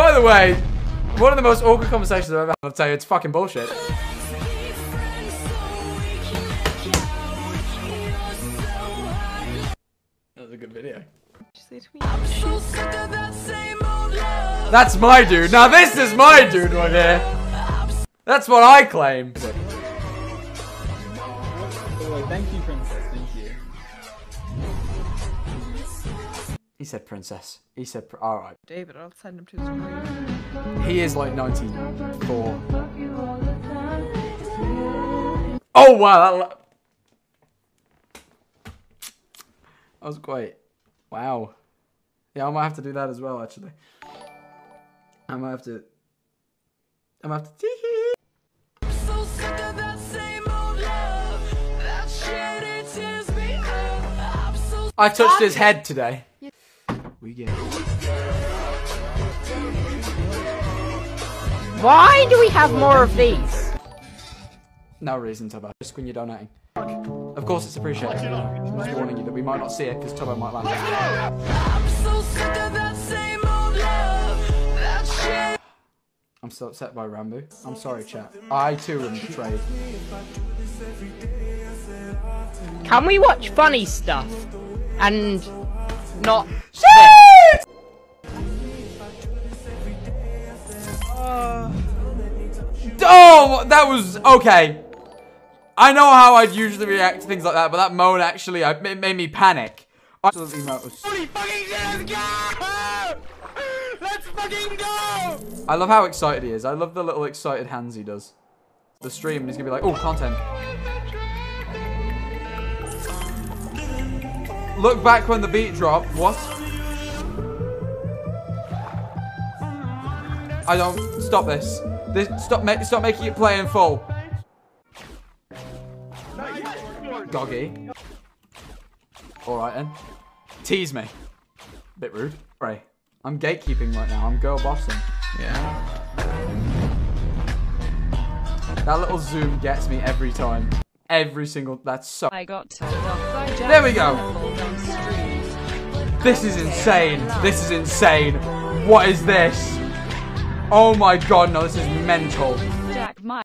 By the way, one of the most awkward conversations I've ever had, I'll tell you, it's fucking bullshit. That was a good video. That's my dude. Now this is my dude right here. That's what I claim. Oh, thank you, princess. Thank you. He said princess. He said alright. David, I'll send him to his grave. He is like 94. Oh wow, that was great. Wow. Yeah, I might have to do that as well, actually. I might have to tee-hee. I touched his head today. We get it. Why do we have more of these? No reason, Tubbo. Just when you're donating. Of course it's appreciated. I'm just warning you that we might not see it because Tubbo might land. I'm so upset by Rambo. I'm sorry, chat. I too am betrayed. Can we watch funny stuff and not Shit! Oh, that was okay. I know how I'd usually react to things like that, but that moan actually it made me panic. Absolutely not. Let's fucking go! I love how excited he is. I love the little excited hands he does. The stream, and he's gonna be like, "Oh, content." Look back when the beat dropped. What? I don't. Stop this. Stop making it play in full. Goggy. Alright then. Tease me. Bit rude. Right. I'm gatekeeping right now. I'm girl bossing. Yeah. That little zoom gets me every time. Every single. That's so. I got told off by There we go. This is insane. This is insane. What is this? Oh my god, no, this is mental. Jack, my